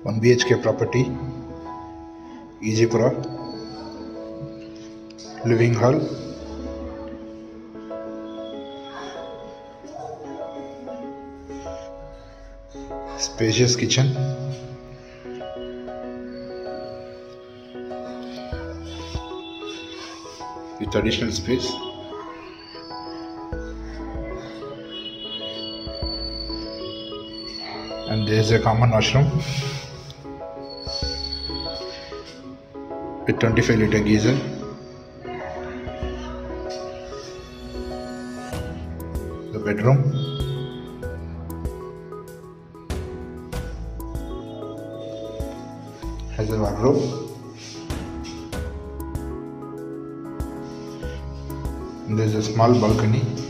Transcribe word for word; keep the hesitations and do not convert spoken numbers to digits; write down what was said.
one B H K property, Ejipura, living hall, spacious kitchen, with additional space, and there is a common washroom with twenty-five litre geyser. The bedroom, has a wardrobe, and there is a small balcony